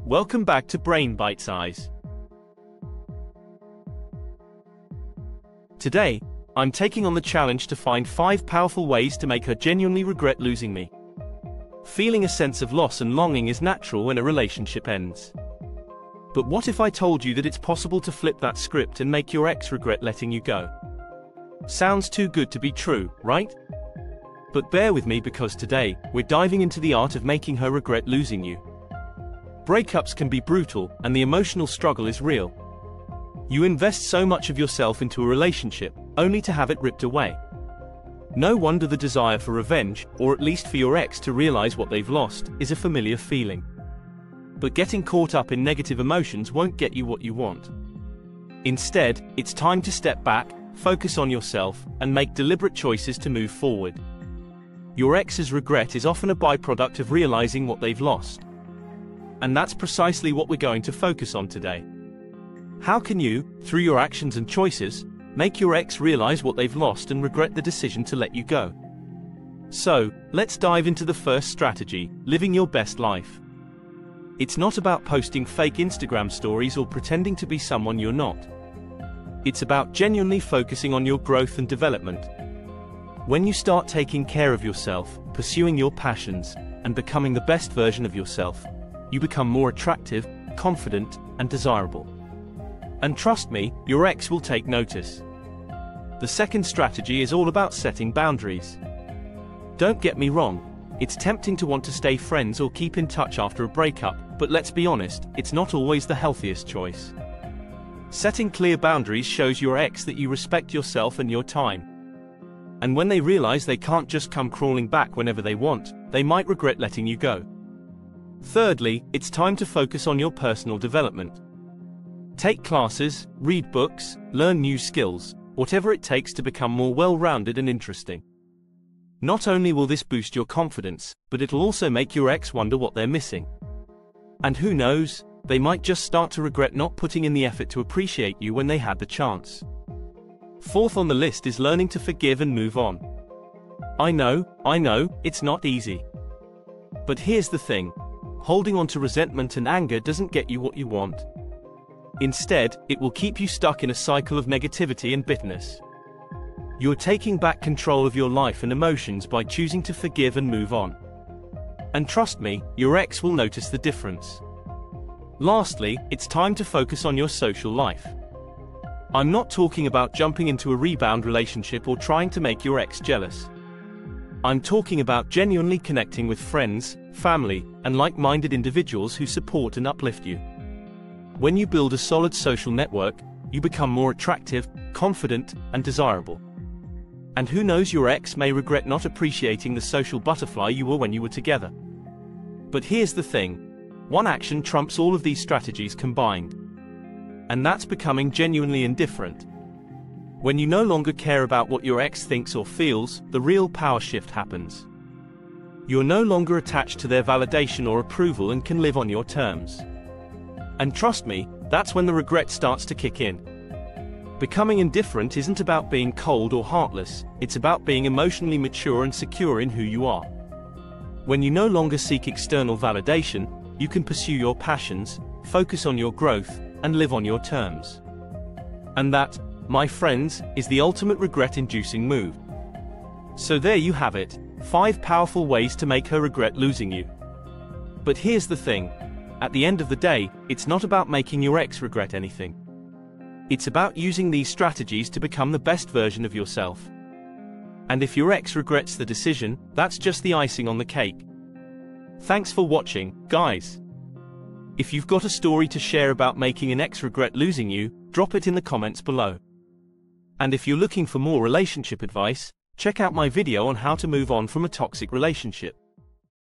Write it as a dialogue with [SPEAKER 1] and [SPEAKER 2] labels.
[SPEAKER 1] Welcome back to Brain Bite Size. Today, I'm taking on the challenge to find 5 powerful ways to make her genuinely regret losing me. Feeling a sense of loss and longing is natural when a relationship ends. But what if I told you that it's possible to flip that script and make your ex regret letting you go? Sounds too good to be true, right? But bear with me because today, we're diving into the art of making her regret losing you. Breakups can be brutal, and the emotional struggle is real. You invest so much of yourself into a relationship, only to have it ripped away. No wonder the desire for revenge, or at least for your ex to realize what they've lost, is a familiar feeling. But getting caught up in negative emotions won't get you what you want. Instead, it's time to step back, focus on yourself, and make deliberate choices to move forward. Your ex's regret is often a byproduct of realizing what they've lost. And that's precisely what we're going to focus on today. How can you, through your actions and choices, make your ex realize what they've lost and regret the decision to let you go? So, let's dive into the first strategy, living your best life. It's not about posting fake Instagram stories or pretending to be someone you're not. It's about genuinely focusing on your growth and development. When you start taking care of yourself, pursuing your passions, and becoming the best version of yourself, you become more attractive, confident, and desirable. And trust me, your ex will take notice. The second strategy is all about setting boundaries. Don't get me wrong, it's tempting to want to stay friends or keep in touch after a breakup, but let's be honest, it's not always the healthiest choice. Setting clear boundaries shows your ex that you respect yourself and your time. And when they realize they can't just come crawling back whenever they want, they might regret letting you go. Thirdly, it's time to focus on your personal development. Take classes, read books, learn new skills, whatever it takes to become more well-rounded and interesting. Not only will this boost your confidence, but it'll also make your ex wonder what they're missing. And who knows, they might just start to regret not putting in the effort to appreciate you when they had the chance. Fourth on the list is learning to forgive and move on. I know, it's not easy. But here's the thing. Holding on to resentment and anger doesn't get you what you want. Instead, it will keep you stuck in a cycle of negativity and bitterness. You're taking back control of your life and emotions by choosing to forgive and move on. And trust me, your ex will notice the difference. Lastly, it's time to focus on your social life. I'm not talking about jumping into a rebound relationship or trying to make your ex jealous. I'm talking about genuinely connecting with friends, family, and like-minded individuals who support and uplift you. When you build a solid social network, you become more attractive, confident, and desirable. And who knows, your ex may regret not appreciating the social butterfly you were when you were together. But here's the thing. One action trumps all of these strategies combined. And that's becoming genuinely indifferent. When you no longer care about what your ex thinks or feels, the real power shift happens. You're no longer attached to their validation or approval and can live on your terms. And trust me, that's when the regret starts to kick in. Becoming indifferent isn't about being cold or heartless, it's about being emotionally mature and secure in who you are. When you no longer seek external validation, you can pursue your passions, focus on your growth, and live on your terms. And that, my friends, is the ultimate regret-inducing move. So there you have it, 5 powerful ways to make her regret losing you. But here's the thing. At the end of the day, it's not about making your ex regret anything. It's about using these strategies to become the best version of yourself. And if your ex regrets the decision, that's just the icing on the cake. Thanks for watching, guys. If you've got a story to share about making an ex regret losing you, drop it in the comments below. And if you're looking for more relationship advice, check out my video on how to move on from a toxic relationship.